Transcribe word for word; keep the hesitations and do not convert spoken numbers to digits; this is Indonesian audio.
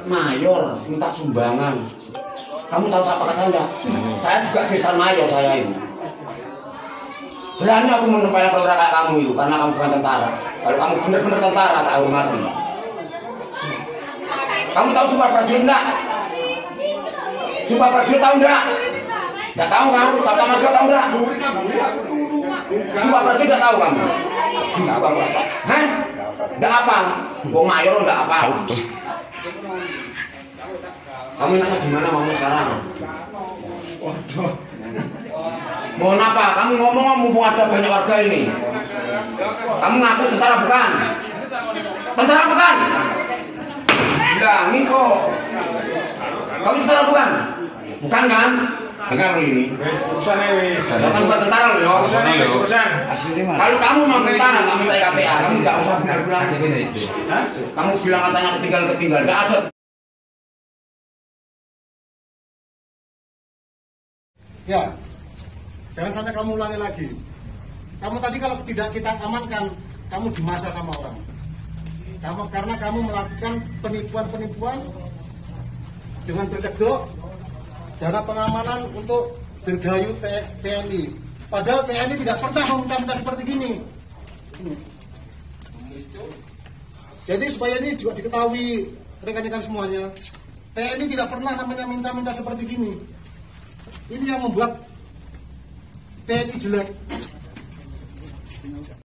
mayor minta sumbangan. Kamu tahu siapa saya enggak? Saya juga sisaan mayor saya ini. Berani aku menempel perwira kayak kamu itu karena kamu bukan tentara. Kalau kamu benar-benar tentara tak hormati. Kamu tahu Sumpah Prajurit enggak? Sumpah Prajurit tahu enggak? Enggak tahu kan? Sabta Marga tahu enggak? Sumpah Prajurit enggak tahu kamu? Enggak kamu enggak tahu. Hah? Enggak apa? Wong mayor enggak apa? Kamu nanya gimana maunya sekarang? Mohon apa? Kamu ngomong mumpung ada banyak warga ini. Kamu ngaku tentara bukan? Tentara bukan? Bilangi kok. Kamu tentara bukan? Bukan kan? Dengar ini. Kamu bukan tentara loh. Kalau kamu mau tentara, kamu minta K P A. Kamu nggak usah bilang. Kamu bilang katanya ketinggalan-ketinggalan. Nggak ada. Ya, jangan sampai kamu ulangi lagi. Kamu tadi kalau tidak kita amankan, kamu dimasa sama orang. Kamu karena kamu melakukan penipuan-penipuan dengan berkedok dana pengamanan untuk Dirgahayu T N I. Padahal T N I tidak pernah meminta-minta seperti gini. Jadi supaya ini juga diketahui rekan-rekan semuanya, T N I tidak pernah namanya minta-minta seperti gini. Ini yang membuat T N I jelek.